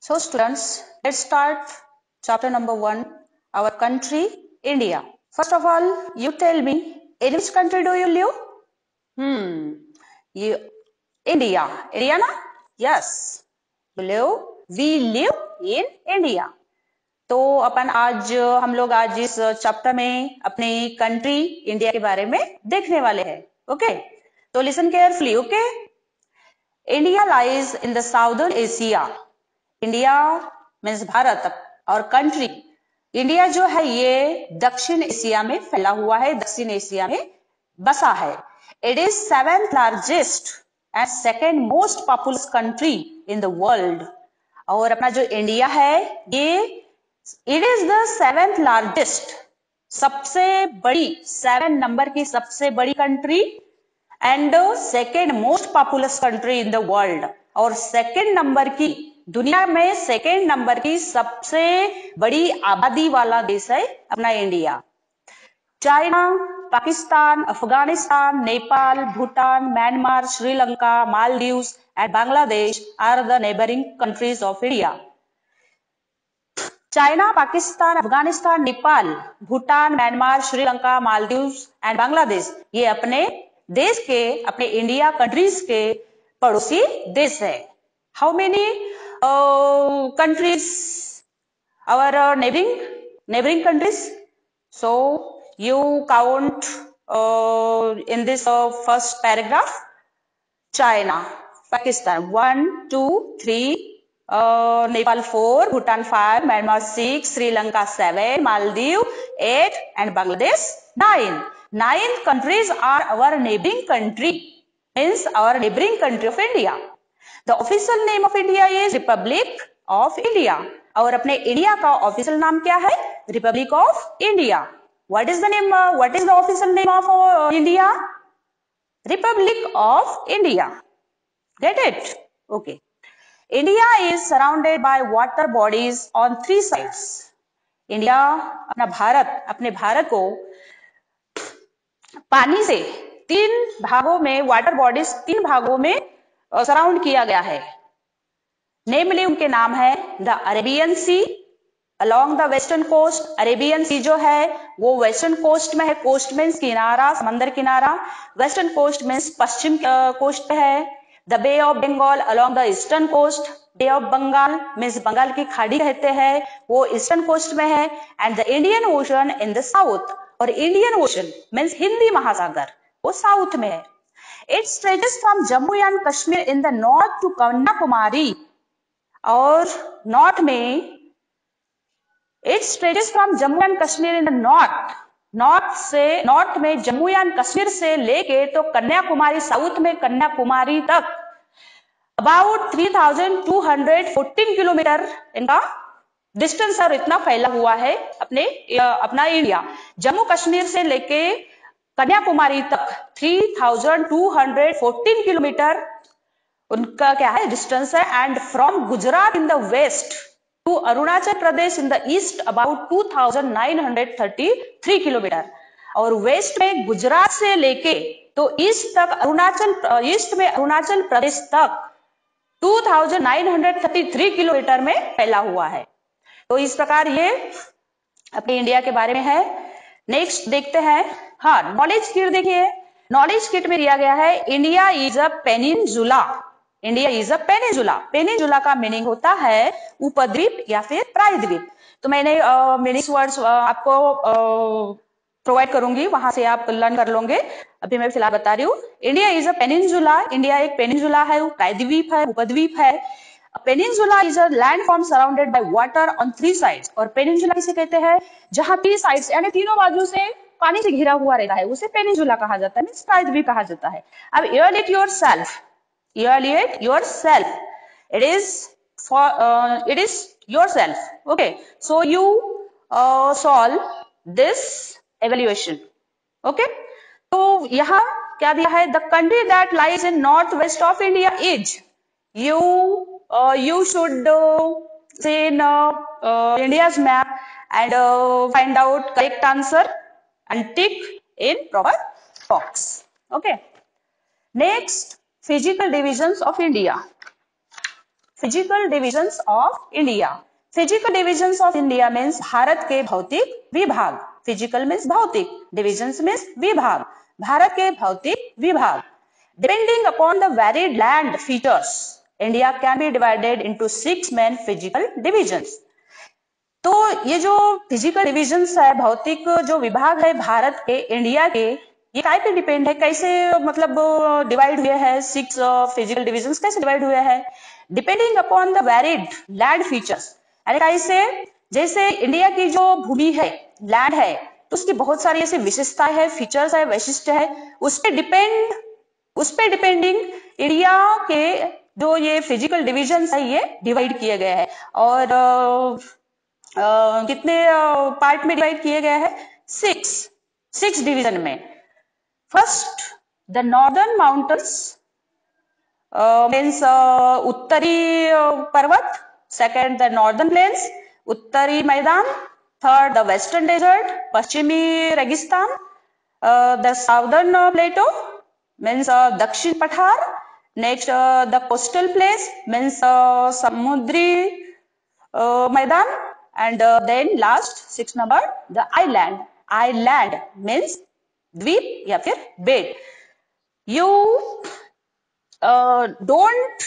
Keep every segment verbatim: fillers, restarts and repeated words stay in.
So students, let's start chapter number one, our country, India. First of all, you tell me, in which country do you live? Hmm, you, India. India na? Yes. You live, we live in India. तो अपन आज हम लोग आज इस chapter में अपनी country India के बारे में देखने वाले हैं. ओके, तो listen carefully. Okay, India lies in the southern Asia. India means Bharat और कंट्री. इंडिया जो है ये दक्षिण एशिया में फैला हुआ है, दक्षिण एशिया में बसा है. It is seventh largest and second most populous country in the world. और अपना जो इंडिया है ये it is the seventh largest, सबसे बड़ी, सेवन नंबर की सबसे बड़ी country and second most populous country in the world. और सेकेंड नंबर की, दुनिया में सेकेंड नंबर की सबसे बड़ी आबादी वाला देश है अपना India. China, Pakistan, Afghanistan, Nepal, Bhutan, Myanmar, Sri Lanka, Maldives and Bangladesh are the neighbouring countries of India. China, Pakistan, Afghanistan, Nepal, Bhutan, Myanmar, Sri Lanka, Maldives and Bangladesh ये अपने देश के, अपने इंडिया कंट्रीज के पड़ोसी देश है. How many countries our neighbouring neighbouring countries? So you count in this first paragraph. China, Pakistan one, two, three, uh, Nepal four, Bhutan five, Myanmar six, Sri Lanka seven, Maldives eight, and Bangladesh nine. Nine countries are our neighboring country, means our neighboring country of India. The official name of India is Republic of India. और अपने India का official नाम क्या है? Republic of India. What is the name? Uh, what is the official name of uh, India? Republic of India. Get it? Okay. India is surrounded by water bodies on three sides. India, अपना भारत, अपने भारत को पानी से तीन भागों में, water bodies तीन भागों में सराउंड किया गया है. नेमली उनके नाम है the Arabian sea along the western coast. Arabian sea जो है वो वेस्टर्न कोस्ट में है. कोस्ट मीन्स किनारा, समंदर किनारा. वेस्टर्न कोस्ट मीन्स पश्चिम कोस्ट पे है. The bay of Bengal along the eastern coast. Bay of Bengal means Bengal की खाड़ी कहते हैं, वो ईस्टर्न कोस्ट में है. And the Indian ocean in the south. और इंडियन ओशन मीन्स हिंदी महासागर, वो साउथ में है. It stretches from Jammu and Kashmir in the north to Kanyakumari. और नॉर्थ में it stretches from Jammu and Kashmir in the north. North से, नॉर्थ में जम्मू एंड कश्मीर से लेके तो कन्याकुमारी, साउथ में कन्याकुमारी तक about three thousand two hundred fourteen kilometre इनका डिस्टेंस और इतना फैला हुआ है अपने अपना इंडिया. जम्मू कश्मीर से लेके कन्याकुमारी तक three thousand two hundred fourteen kilometre उनका क्या है, डिस्टेंस है. And from Gujarat in the west to Arunachal Pradesh in the east about two thousand nine hundred thirty three kilometre. और वेस्ट में गुजरात से लेके तो ईस्ट तक, अरुणाचल ईस्ट में अरुणाचल प्रदेश तक two thousand nine hundred thirty three kilometre में फैला हुआ है. तो इस प्रकार ये अपने इंडिया के बारे में है. नेक्स्ट देखते हैं. हाँ, नॉलेज किट देखिए. नॉलेज किट में दिया गया है India is a peninsula. India is a peninsula. Peninsula का मीनिंग होता है उपद्वीप या फिर प्रायद्वीप. तो मैंने मीनिंग्स वर्ड्स आपको प्रोवाइड करूंगी, वहां से आप लर्न कर लोगे. अभी मैं फिलहाल बता रही हूँ. India is a peninsula. India एक पेनिनजुला है, प्रायद्वीप है, उपद्वीप है. Peninsula is a land form surrounded by water on three sides. और पेनिनजुला किसे कहते हैं? जहां थ्री साइड्स यानी तीनों बाजू से पानी से घिरा हुआ रहता है, उसे पेनिनजुला कहा जाता है, मींस प्रायद्वीप कहा जाता है. अब evaluate yourself. Evaluate yourself. It is for uh, it is yourself. Okay. So you uh, solve this evaluation. Okay. तो यहाँ क्या दिया है? The country that lies in northwest of India is. You uh, you should uh, say in uh, uh, India's map and uh, find out correct answer and tick in proper box. Okay. Next. Physical divisions of India. Physical divisions of India. Physical divisions of India means Bharat के भौतिक विभाग। Physical means भौतिक, divisions means विभाग, भारत के भौतिक विभाग। Depending upon the varied land features, India can be divided into six main physical divisions. तो ये जो फिजिकल डिविजन्स है, भौतिक जो विभाग है भारत के, इंडिया के, ये काय पे डिपेंड है, कैसे मतलब डिवाइड हुए हैं, सिक्स फिजिकल डिविजन्स कैसे डिवाइड हुए हैं? Depending upon the varied land features, यानी कैसे, जैसे इंडिया की जो भूमि है, लैंड है, तो उसकी बहुत सारी ऐसी विशेषताएं है, फीचर्स है, वैशिष्ट्य है, उस पे डिपेंड उस पे डिपेंडिंग इंडिया के जो ये फिजिकल डिविजन्स है ये डिवाइड किए गए हैं। और uh, कितने पार्ट uh, में डिवाइड किए गए हैं? सिक्स सिक्स डिवीजन में। First the northern mountains means उत्तरी पर्वत, सेकेंड द नॉर्दर्न प्लेन्स, उत्तरी मैदान, थर्ड द वेस्टर्न डेजर्ट, पश्चिमी रेगिस्तान, द साउदर्न प्लेटो मीन्स दक्षिण पठार, next the coastal place means समुद्री मैदान, and uh, then last six number the island. Island means द्वीप या फिर बेट। You uh, don't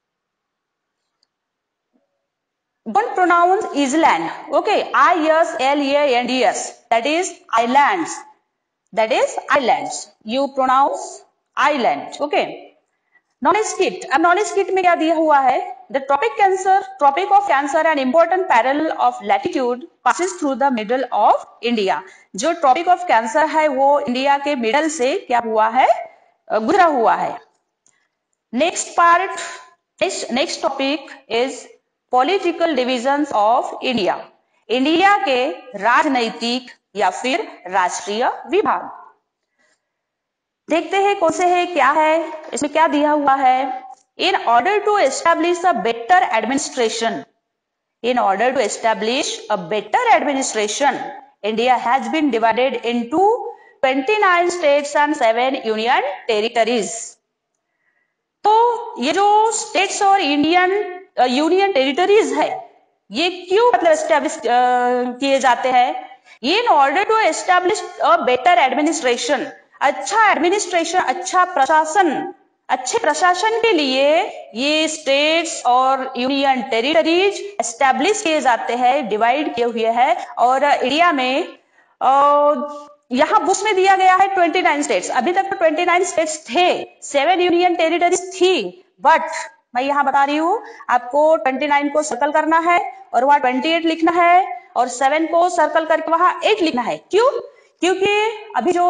don't pronounce island, okay? I S L A N D S, that is islands, that is islands, you pronounce island, okay? Knowledge kit, अब knowledge kit में क्या दिया हुआ है? The tropic cancer tropic of cancer and important parallel of latitude passes through the middle of India. जो tropic of cancer है वो India के मिडल से क्या हुआ है? गुजरा हुआ है। Next part, next topic is political divisions of India. India के राजनैतिक या फिर राष्ट्रीय विभाग देखते हैं कौन से है, क्या है, इसमें क्या दिया हुआ है? In order to establish a better administration, in order to establish a better administration, India has been divided into twenty nine states and seven union territories. तो ये जो स्टेट्स और इंडियन यूनियन टेरिटरीज है, ये क्यों मतलब एस्टैब्लिश किए जाते हैं? ये in order to establish a better administration, अच्छा एडमिनिस्ट्रेशन, अच्छा प्रशासन, अच्छे प्रशासन के लिए ये स्टेट्स और यूनियन टेरिटरीज एस्टैब्लिश किए जाते हैं, डिवाइड किए हुए हैं। और इंडिया में यहाँ बुक्स में दिया गया है ट्वेंटी नाइन स्टेट्स, अभी तक तो ट्वेंटी नाइन स्टेट्स थे, सेवन यूनियन टेरिटरीज थी, बट मैं यहाँ बता रही हूँ आपको ट्वेंटी नाइन को सर्कल करना है और वहां ट्वेंटी एट लिखना है, और सेवन को सर्कल करके वहां एट लिखना है। क्यों? क्योंकि अभी जो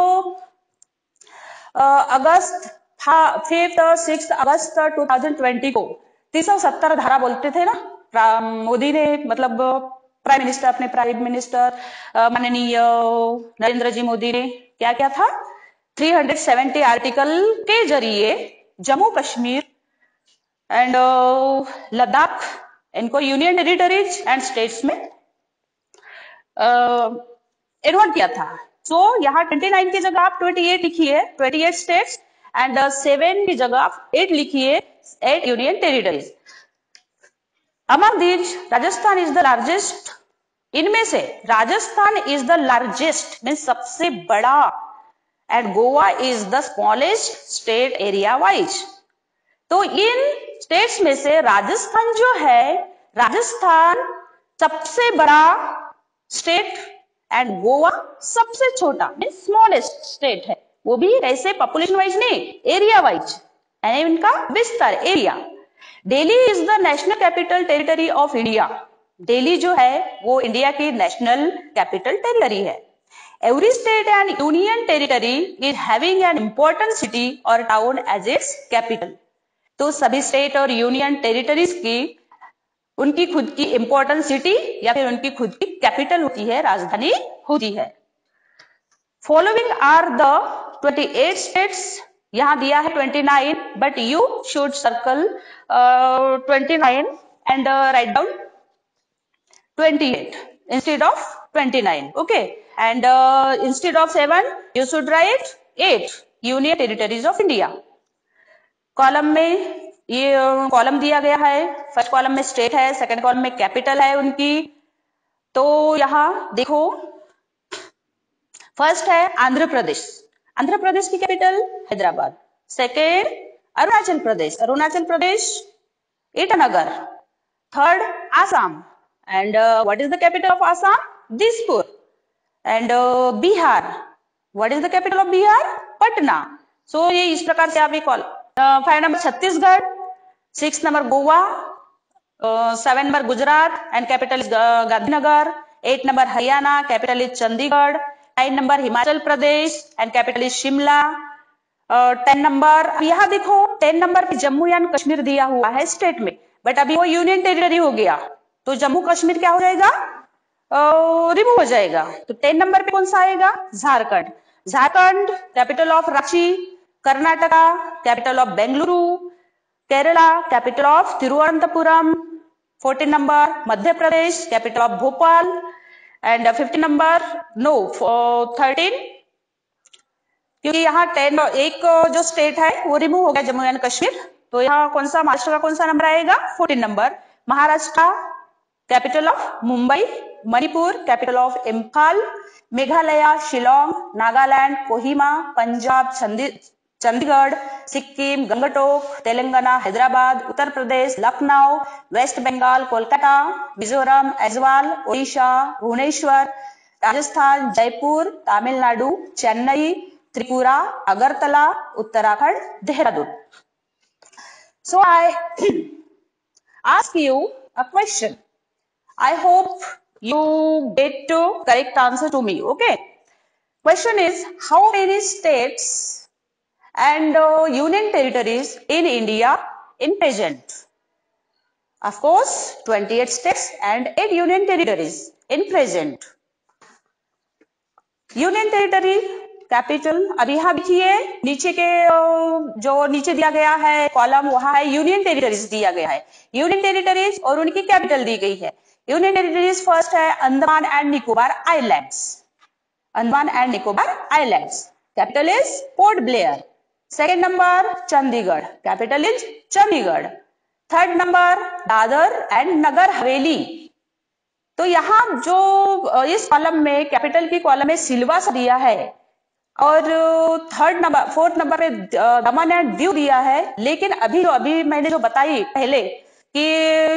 August fifth six August two thousand twenty को तीन सौ सत्तर धारा बोलते थे ना, मोदी ने मतलब प्राइम मिनिस्टर, अपने प्राइम मिनिस्टर माननीय नरेंद्र जी मोदी ने क्या क्या था, तीन सौ सत्तर आर्टिकल के जरिए जम्मू कश्मीर एंड लद्दाख, इनको यूनियन टेरिटरीज एंड स्टेट्स में इन्वॉल्व किया था। सो so, यहाँ ट्वेंटी नाइन की जगह आप ट्वेंटी एट लिखिए, twenty eight states, and seven की जगह आप एट लिखिए, eight union territories. Among these Rajasthan is the largest, इनमें से Rajasthan is the largest mean सबसे बड़ा, and Goa is the smallest state area wise. तो इन स्टेट्स में से राजस्थान जो है, राजस्थान सबसे बड़ा स्टेट एंड गोवा सबसे छोटा मीन स्मॉलेस्ट स्टेट है, वो भी ऐसे पॉपुलेशन वाइज नहीं, एरिया वाइज, यानी इनका विस्तार area. Delhi is the national capital territory of India, Delhi जो है वो इंडिया की नेशनल कैपिटल टेरिटरी है। Every state and union territory is having an important city और टाउन एज इट्स कैपिटल। तो सभी स्टेट और यूनियन टेरिटरीज की उनकी खुद की इंपॉर्टेंट सिटी या फिर उनकी खुद की कैपिटल होती है, राजधानी होती है। Following are the twenty eight states, यहां दिया है twenty nine, but you should circle twenty nine and write down twenty eight instead of twenty nine, okay, and instead of seven you should write eight union territories of India. Column में ये column दिया गया है। First column में state है, second column में capital है उनकी। तो यहाँ देखो, फर्स्ट है आंध्र प्रदेश। आंध्र प्रदेश की capital Hyderabad. Second Arunachal Pradesh. Arunachal Pradesh Itanagar. Third Assam, and what is the capital of Assam? Dispur. And Bihar, what is the capital of Bihar? Patna. So so, ये इस प्रकार से आप ये call. Five number Chhattisgarh, six number Goa, seven number Gujarat and capital is Gandhinagar. Eight number Haryana, capital is Chandigarh. Nine number Himachal Pradesh and capital is Shimla. Ten number, यहाँ देखो ten number पे Jammu and Kashmir दिया हुआ है स्टेट में, बट अभी वो यूनियन टेरिटरी हो गया, तो जम्मू कश्मीर क्या हो जाएगा? रिमूव हो जाएगा। तो टेन नंबर पे कौन सा आएगा? Jharkhand. Jharkhand capital of Ranchi. Karnataka capital of Bengaluru. Kerala capital of Thiruvananthapuram. Fourteen number Madhya Pradesh, capital of Bhopal. And fifteen number, no thirteen, क्योंकि यहाँ टेन एक जो स्टेट है वो रिमूव हो गया, जम्मू एंड कश्मीर। तो यहाँ कौन सा, महाराष्ट्र का कौन सा नंबर आएगा? Fourteen number. Maharashtra capital of Mumbai. Manipur capital of Imphal. Meghalaya Shillong. Nagaland Kohima. Punjab Chandigarh. Sikkim Gangtok. Telangana Hyderabad. Uttar Pradesh Lucknow. West Bengal Kolkata. Mizoram Aizawl. Odisha Bhubaneswar. Rajasthan Jaipur. Tamil Nadu Chennai. Tripura Agartala. Uttarakhand Dehradun. So I ask you a question. I hope you get to correct answer to me. Okay. Question is, how many states and uh, union territories in India in present? Of course, twenty-eight states and eight union territories in present. Union territory capital, अब यहाँ देखिए नीचे के जो नीचे दिया गया है कॉलम, वहां है यूनियन टेरिटरीज दिया गया है। यूनियन टेरिटरीज और उनकी कैपिटल दी गई है। यूनियन टेरिटरीज फर्स्ट है Andaman and Nicobar islands. Andaman and Nicobar islands, capital is Port Blair. Second number Chandigarh, capital is Chandigarh. Third number Dadra and Nagar Haveli. तो यहाँ जो इस कॉलम में कैपिटल की कॉलम में सिलवासा दिया है और थर्ड नंबर फोर्थ नंबर पे दमन एंड दीव दिया है। लेकिन अभी जो अभी मैंने जो बताई पहले कि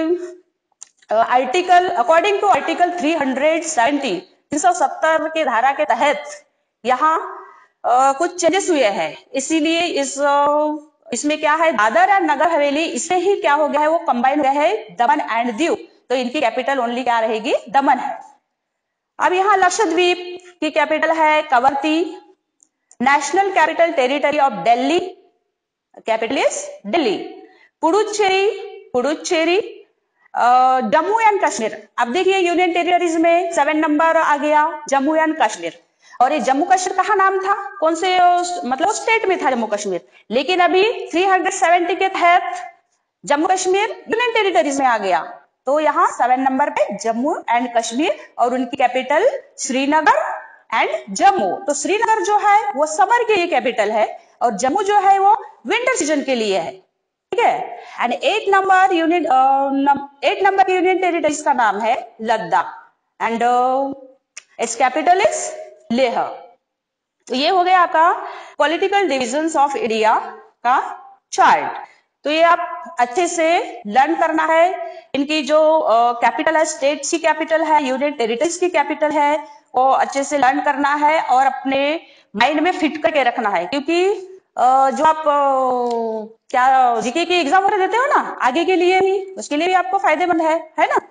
article according to article three seventy तीन सौ सत्तर के धारा के तहत यहाँ कुछ चेंजेस हुए हैं, इसीलिए इस इसमें क्या है दादर एंड नगर हवेली इससे ही क्या हो गया है, वो कंबाइन हो गया है दमन एंड दीव। तो इनकी कैपिटल ओनली क्या रहेगी? दमन है। अब यहाँ लक्षद्वीप की कैपिटल है Kavaratti. National capital territory of Delhi, capital is Delhi. Puducherry Puducherry Jammu and Kashmir. अब देखिए यूनियन टेरिटरीज में सेवन नंबर आ गया जम्मू एंड कश्मीर। और ये जम्मू कश्मीर कहाँ नाम था, कौन से मतलब स्टेट में था जम्मू कश्मीर, लेकिन अभी तीन सौ सत्तर के तहत जम्मू कश्मीर यूनियन टेरिटरीज में आ गया। तो यहाँ सेवन नंबर पे जम्मू एंड कश्मीर और उनकी कैपिटल श्रीनगर एंड जम्मू। तो श्रीनगर जो है वो समर के लिए कैपिटल है और जम्मू जो है वो विंटर सीजन के लिए है, ठीक है। And eight number union eight number की यूनियन टेरिटरीज का नाम है Ladakh and its capital is Leh. तो ये हो गया आपका पॉलिटिकल डिविजन्स ऑफ इंडिया का चार्ट। तो ये आप अच्छे से लर्न करना है। इनकी जो कैपिटल है, स्टेट्स की कैपिटल है, यूनियन टेरिटरीज की कैपिटल है, वो अच्छे से लर्न करना है और अपने माइंड में फिट करके रखना है। क्योंकि जो आप क्या जीके की एग्जाम देते हो ना आगे के लिए भी, उसके लिए भी आपको फायदेमंद है है ना।